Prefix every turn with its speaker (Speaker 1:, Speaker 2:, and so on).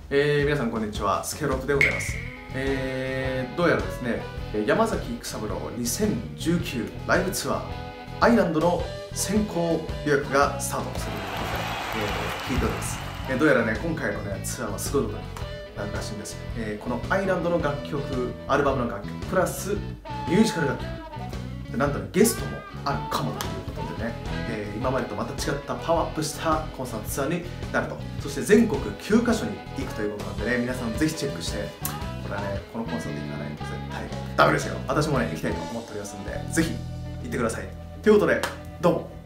Speaker 1: 皆さんこんにちは、スケロップでございます。どうやらですね、山崎育三郎2019ライブツアーアイランドの先行予約がスタートするということで、聞いております。どうやらね、今回のね、ツアーはすごいことになるらしいんです。このアイランドの楽曲、アルバムの楽曲、プラスミュージカル楽曲、なんとね、ゲストもあるかもということでね、今までとまた違ったパワーアップしたコンサートツアーになると。そして全国9カ所に行くということなんでね、皆さんぜひチェックして、これはね、このコンサート行かないと絶対ダメですよ。私もね、行きたいと思っておりますんで、ぜひ行ってください。ということで、どうも。